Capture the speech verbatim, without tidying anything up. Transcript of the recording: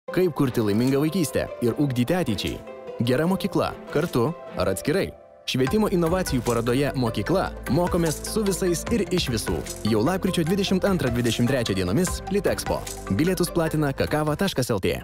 Kaip kurti laimingą vaikystę ir ugdyti ateičiai? Gera mokykla – kartu ar atskirai? Švietimo inovacijų parodoje Mokykla mokomės su visais ir iš visų. Jau lapkričio dvidešimt antrą dvidešimt trečią dienomis Litexpo. Bilietus platina kakava taškas lt.